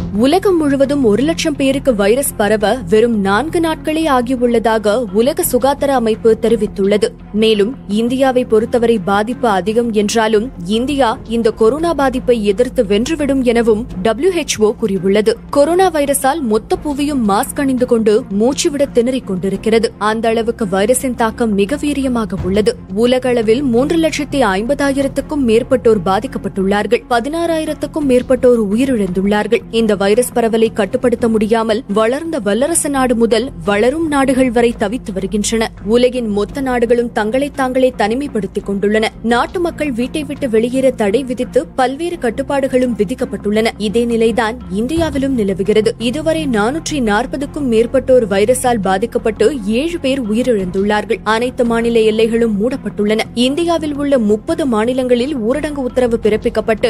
உலகம் முழுவதும் 1 லட்சம் பேருக்கு வைரஸ் பரவ வெறும் 4 நாட்களே ஆகியுள்ளதாக உலக சுகாதார அமைப்பு தெரிவித்துள்ளது. மேலும் இந்தியாவை பொறுத்தவரை பாதிப்பு அதிகம் என்றாலும் இந்தியா இந்த கொரோனா பாதிப்பை எதிர்த்து வென்றுவிடும் எனவும் WHO கூறியுள்ளது. கொரோனா வைரஸால் மொத்த புவியும் மாஸ்க் அணிந்து கொண்டு மூச்சுவிட திணறிக் கொண்டிருக்கிறது. அந்த அளவுக்கு வைரஸின் தாக்கம் மிக வீரியமாக உள்ளது. உலக அளவில் 3,50,000க்கும் மேற்பட்டோர் பாதிக்கப்பட்டுள்ளார்கள். 16,000க்கும் மேற்பட்டோர் உயிரிழந்துள்ளார்கள். இந்த வைரஸ் பரவலை கட்டுப்படுத்த முடியாமல் வளர்ந்த வல்லரசு நாடு முதல் வளரும் நாடுகள் வரை தவித்து வருகின்றன. உலகின் மொத்த நாடுகளும் தங்களை தாங்களே தனிமைப்படுத்திக் கொண்டுள்ளன. நாட்டு மக்கள் வீட்டை விட்டு வெளியேற தடை விதித்து பல்வேறு கட்டுப்பாடுகளும் விதிக்கப்பட்டுள்ளன. இதே நிலைதான் இந்தியாவிலும் நிலவுகிறது. இதுவரை 440க்கும் மேற்பட்டோர் வைரஸால் பாதிக்கப்பட்டு 7 பேர் உயிரிழந்துள்ளார்கள். அனைத்து மாநில எல்லைகளும் மூடப்பட்டுள்ளன. இந்தியாவில் உள்ள 30 மாநிலங்களில் ஊரடங்கு உத்தரவு பிறப்பிக்கப்பட்டு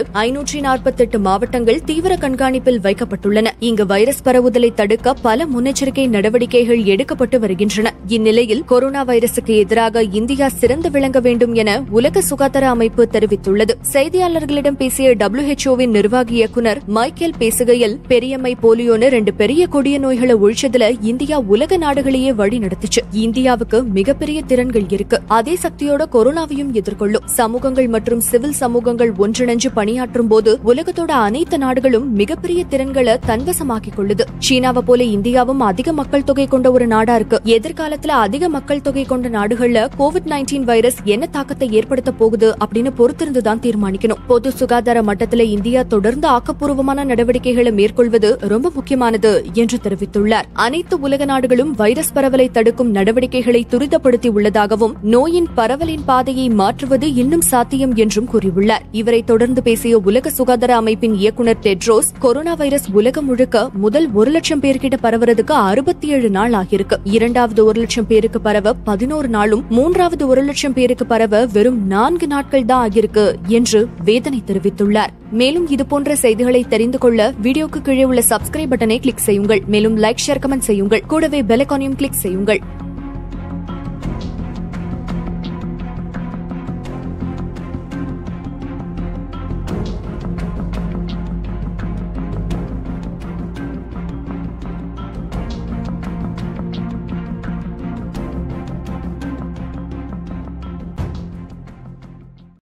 548 மாவட்டங்கள் தீவிர கண்காணிப்பில் வைக்கப்பட்டுள்ளன. இங்கு வைரஸ் பரவுதலை தடுக்க பல முன்னெச்சரிக்கை நடவடிக்கைகள் எடுக்கப்பட்டு வருகின்றன. இந்நிலையில் கொரோனா வைரசுக்கு எதிராக இந்தியா சிறந்து விளங்க வேண்டும் என உலக சுகாதார அமைப்பு தெரிவித்துள்ளது. செய்தியாளர்களிடம் பேசிய WHO-வின் நிர்வாக இயக்குநர் மைக்கேல் பேசுகையில், பெரியம்மை போலியோன்னு 2 பெரிய கொடிய நோய்களை ஒழிச்சதுல இந்தியா உலக நாடுகளையே வழி நடத்துச்சு. இந்தியாவுக்கு மிகப்பெரிய திறன்கள் இருக்கு. அதே சக்தியோட கொரோனாவையும் எதிர்கொள்ளும். சமூகங்கள் மற்றும் சிவில் சமூகங்கள் ஒன்றிணைஞ்சு பணியாற்றும் போது உலகத்தோட அனைத்து நாடுகளும் மிகப்பெரிய திறன்களை தன்வசமாக்கிக் கொள்ளுது. சீனாவை போல இந்தியாவும் அதிக மக்கள் தொகை கொண்ட ஒரு நாடா இருக்கு. எதிர்காலத்துல அதிக மக்கள் தொகை கொண்ட நாடுகள்ல COVID-19 வைரஸ் என்ன தாக்கத்தை ஏற்படுத்த போகுது அப்படின்னு பொறுத்திருந்துதான் தீர்மானிக்கணும். பொது சுகாதார மட்டத்துல இந்தியா தொடர்ந்து ஆக்கப்பூர்வமான நடவடிக்கைகளை மேற்கொள்வது ரொம்ப முக்கியமானது என்று தெரிவித்துள்ளார். அனைத்து உலக நாடுகளும் வைரஸ் பரவலை தடுக்கும் நடவடிக்கைகளை துரிதப்படுத்தி உள்ளதாகவும் நோயின் பரவலின் பாதையை மாற்றுவது இன்னும் சாத்தியம் என்றும் கூறியுள்ளார். இவரை தொடர்ந்து பேசிய உலக சுகாதார அமைப்பின் இயக்குநர் டெட்ரோஸ், கொரோனா வைரஸ் உலகம் முழுக்க முதல் 1 லட்சம் பேர்கிட்ட பரவுறதுக்கு 67 நாள் ஆகியிருக்கு. இரண்டாவது 1 லட்சம் பேருக்கு பரவ 11 நாளும், மூன்றாவது 1 லட்சம் பேருக்கு பரவ வெறும் 4 நாட்கள் தான் ஆகியிருக்கு என்று வேதனை தெரிவித்துள்ளார். மேலும் இதுபோன்ற செய்திகளை தெரிந்து கொள்ள வீடியோக்கு கீழே உள்ள சப்ஸ்கிரைப் பட்டனை கிளிக் செய்யுங்கள். மேலும் லைக், ஷேர், கமெண்ட் செய்யுங்கள். கூடவே பெல் ஐகானையும் கிளிக் செய்யுங்கள்.